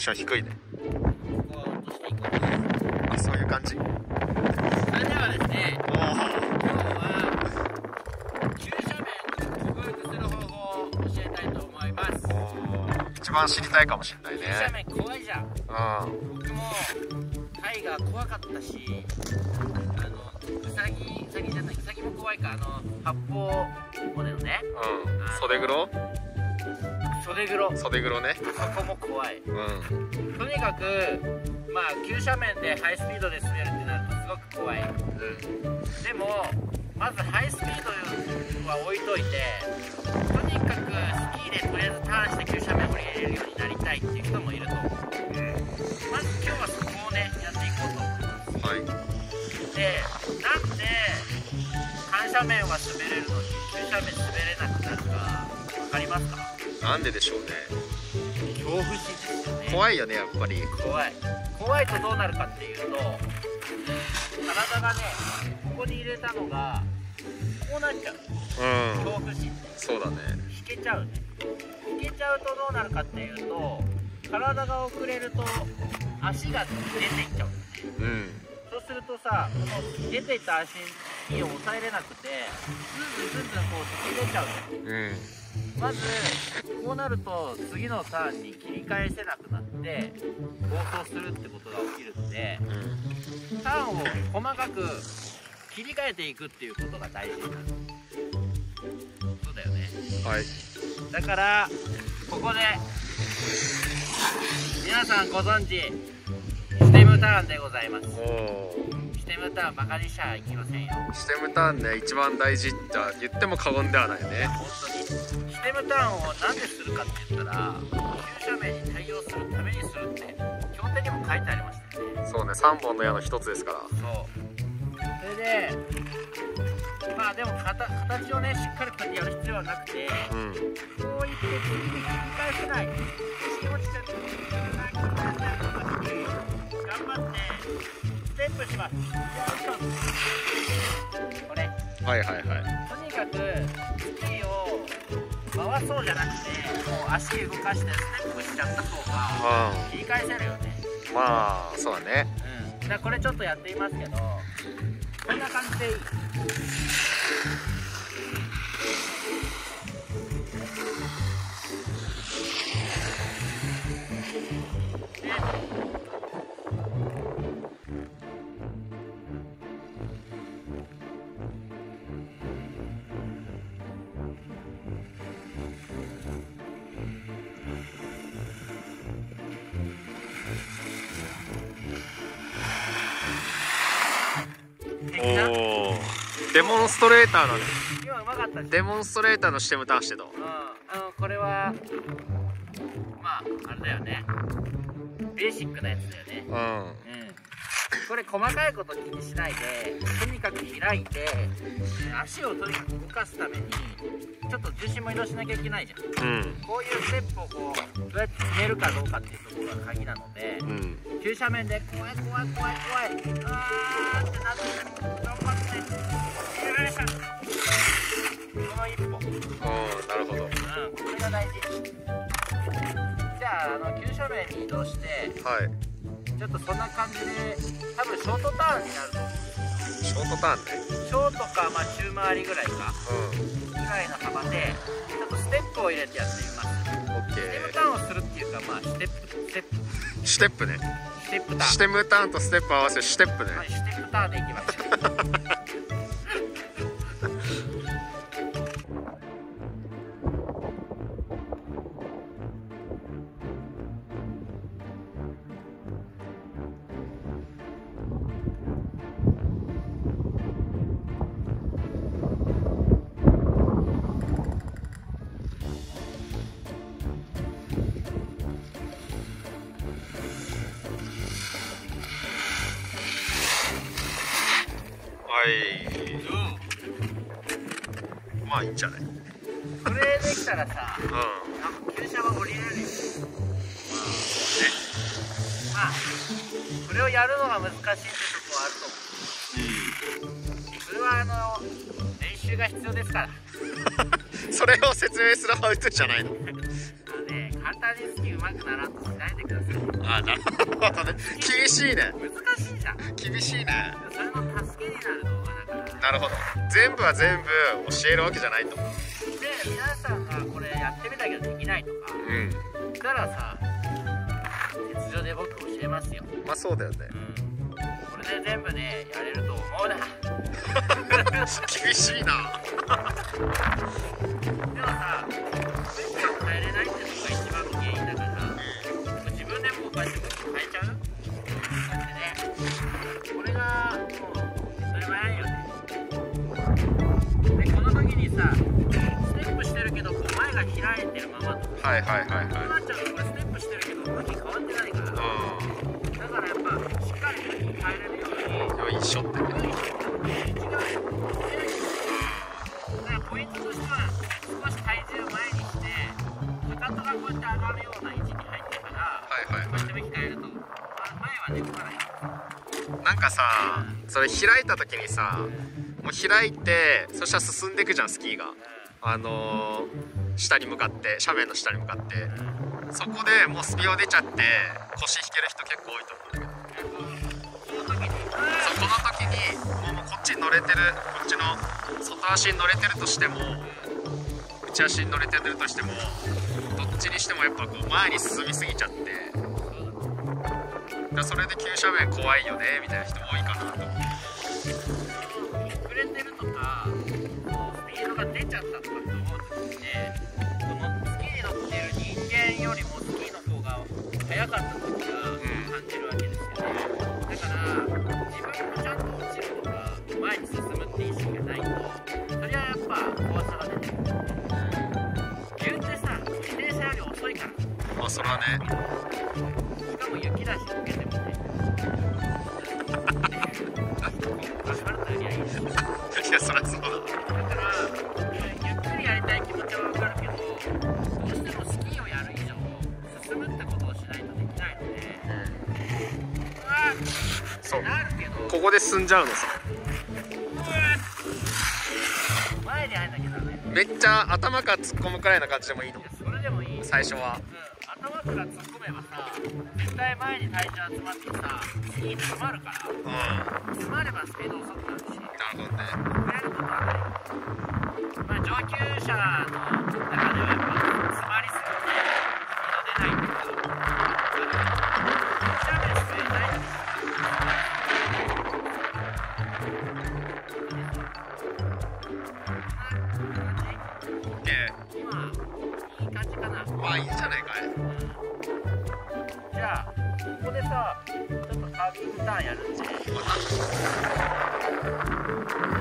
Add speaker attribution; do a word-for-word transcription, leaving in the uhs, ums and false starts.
Speaker 1: ンション低いね。
Speaker 2: ここ落としていこうかな。
Speaker 1: あ、そういう感じ。
Speaker 2: それではですね、
Speaker 1: お
Speaker 2: 今日は急斜面を克服する方法を教えたいと思います。
Speaker 1: お、一番知りたいかもしれないね。
Speaker 2: 急斜面怖いじゃん。
Speaker 1: うん。
Speaker 2: 僕もタイが怖かったし、あのウサギ、ウサギじゃない、ウサギも怖いか、あの発泡骨のね、
Speaker 1: うん。袖黒？
Speaker 2: 袖黒、
Speaker 1: 袖黒ね。
Speaker 2: そこも怖い。
Speaker 1: うん。
Speaker 2: とにかくまあ急斜面でハイスピードで滑るってなるとすごく怖い。
Speaker 1: うん。
Speaker 2: でもまずハイスピードは置いといて、とにかくスキーでとりあえずターンして急斜面を降りれるようになりたいっていう人もいると思う。まず今日はそこをねやっていこうと思います。
Speaker 1: はい。
Speaker 2: で、なんで緩斜面は滑れるのに急斜面滑れなくなるか分かりますか？
Speaker 1: なんででしょうね。
Speaker 2: 恐怖心ですよね。
Speaker 1: 怖いよね、やっぱり。
Speaker 2: 怖い怖いとどうなるかっていうと、体がねここに入れたのがこうなっちゃう。
Speaker 1: うん。
Speaker 2: 恐怖心で
Speaker 1: そうだね。
Speaker 2: 引けちゃうね。引けちゃうとどうなるかっていうと、体が遅れると足が出ていっちゃうんですね。
Speaker 1: うん。
Speaker 2: そうするとさ、この出ていった足を抑えれなくてずんずんずんずんこう突き出ちゃうじゃん。
Speaker 1: うん。
Speaker 2: まずこうなると次のターンに切り返せなくなって暴走するってことが起きるので、
Speaker 1: うん。
Speaker 2: ターンを細かく切り替えていくっていうことが大事になる。そうだよね。
Speaker 1: はい。
Speaker 2: だからここで皆さんご存知ステムターンでございます。
Speaker 1: おお。
Speaker 2: ステムターンバカにしちゃいけませんよ。
Speaker 1: ステムターンね、一番大事って言っても過言ではないね。
Speaker 2: 本当にステムターンをなんでするかって言ったら、急斜面に対応するためにするって協定にも書いてありましたよね。
Speaker 1: そうね、さんぼんの矢の一つですから。
Speaker 2: そう。それでまあでも形形をねしっかりこうやってやる必要はなくて、
Speaker 1: うん。
Speaker 2: こういって次に切り返せない、気持ちが切り返せない時に頑張ってステップします。これ
Speaker 1: はいはいはい。
Speaker 2: とにかくスキーを回そうじゃなくて、もう足動かしてステップしちゃった方が切り返せるよね。
Speaker 1: うん。まあそうだね。
Speaker 2: うん。だからこれちょっとやってみますけど、こんな感じでいい。
Speaker 1: おお。デモンストレーターの
Speaker 2: 今うまかったでしょ。
Speaker 1: デモンストレーターのシステムターンしてた。
Speaker 2: うん、あのこれはまああれだよね、ベーシックなやつだよね。
Speaker 1: うん。
Speaker 2: うん、これ細かいこと気にしないで、とにかく開いて足をとにかく動かすためにちょっと重心も移動しなきゃいけないじゃん。
Speaker 1: うん。
Speaker 2: こういうステップをこうどうやって決めるかどうかっていうところが鍵なので、
Speaker 1: うん。
Speaker 2: 急斜面で怖い怖い怖い怖いあーってなって頑張ってよいしょ、この一歩、うん、
Speaker 1: おー、なるほど。
Speaker 2: これが大事。じゃあ、あの急斜面に移動して
Speaker 1: はい。
Speaker 2: ちょっとそんな感じで多分ショートターンになると思う。
Speaker 1: ショートターンね。
Speaker 2: ショートか、まあ、中回りぐらいか
Speaker 1: うん。
Speaker 2: ぐらいの幅でちょっとステップを入れてやってみます。
Speaker 1: オッケ
Speaker 2: ステム
Speaker 1: ー。
Speaker 2: ターンをするっていうか、まあステップステップ
Speaker 1: ステップね。
Speaker 2: ステップターン、
Speaker 1: ステムターンとステップ合わせるステップね。
Speaker 2: はい、ステップターンでいきましょう。
Speaker 1: はい。まあいいんじゃない。うん。
Speaker 2: これできたらさ、なんか急斜は降りれるよ。まあ、そうね。まあ、これをやるのが難しいってとこはあると思う。それはあの練習が必要ですから。
Speaker 1: それを説明するハウトゥーじゃないの。
Speaker 2: あのね、簡単にスキー上手くならんとしないでください。
Speaker 1: ああ、なるほどね。厳しいね。
Speaker 2: 難しいじゃん。
Speaker 1: 厳しいね。
Speaker 2: それの助けになる動画だから。
Speaker 1: なるほど。全部は全部教えるわけじゃないと。
Speaker 2: で、皆さんがこれやってみたけどできないとか、
Speaker 1: うん。
Speaker 2: したらさ、鉄上で僕教えますよ。
Speaker 1: まあそうだよね。
Speaker 2: うん。これで全部ね、やれると思うな。
Speaker 1: 厳しいな。
Speaker 2: でもさ、武器を変えれないってのが一番の原因だから、自分でもうこうやって武器変えちゃう？こうやってね。これがもう当たり前よね。で、この時にさ、ステップしてるけどこう前が開いてるままとか、
Speaker 1: はいはいはい
Speaker 2: こう
Speaker 1: は
Speaker 2: なっちゃうとこれステップしてるけど武器変わってないから、だ
Speaker 1: い。
Speaker 2: からやっぱしっかり武器変えれるように。
Speaker 1: うん。一緒ってね。
Speaker 2: ポイントとしては少し体重前にしてかかとがこうやって上がるような位置に入ってから、
Speaker 1: はいはい
Speaker 2: こうやって向き変えると前はね動かない。
Speaker 1: なんかさ、それ開いた時にさ、もう開いて、そしたら進んでいくじゃん、スキーが。あのー、下に向かって、斜面の下に向かって。そこでもうスピード出ちゃって腰引ける人結構多いと思うんだけど、
Speaker 2: この時に
Speaker 1: そうこの時にもうこっちに乗れてる、こっちの外足に乗れてるとしても内足に乗れてるとしても、どっちにしてもやっぱこう前に進みすぎちゃって、だそれで急斜面怖いよねみたいな人多いかなと思って。
Speaker 2: 遅れてるとかスピードが出ちゃったとかって思う時って、このスキーに乗ってる人間よりもスキーの方が速かった時が感じるわけですよね。だから自分もちゃんと落ちるとか前に進むって意識がないと、そりゃやっぱ怖さが出てくる。言うてさ、自転車より遅いから。
Speaker 1: まあそれはね。
Speaker 2: しかも雪だし溶けてもね。アスファルトよりはいいですよ。
Speaker 1: いやそりゃそうだ。
Speaker 2: だからゆっくりやりたい気持ちはわかるけど、どうしてもスキーをやる以上進むってことをしないとできないので、うわー
Speaker 1: そう
Speaker 2: なるけど、
Speaker 1: ここで進んじゃうのさ。
Speaker 2: 前に入んなきゃダメ。
Speaker 1: めっちゃ頭から突っ込むくらいな感じでもいいの？
Speaker 2: それでもいい。
Speaker 1: 最初は。
Speaker 2: うん、頭から突っ込めばさ、絶対前に体重集まってさ、スキー詰まるから、
Speaker 1: うん。
Speaker 2: 詰まればスピード遅くなるし、
Speaker 1: なるほどね。
Speaker 2: 遅れることはない。まあ上級者の中ではやっぱ詰まりすぎてスピード出ないっていうのがあるけど、斜面滑りたいんですよ。
Speaker 1: オッケー。
Speaker 2: 今いい感じかな。
Speaker 1: まあいいんじゃないかい。
Speaker 2: じゃあここでさ、ちょっとカービングターンやるんで。
Speaker 1: また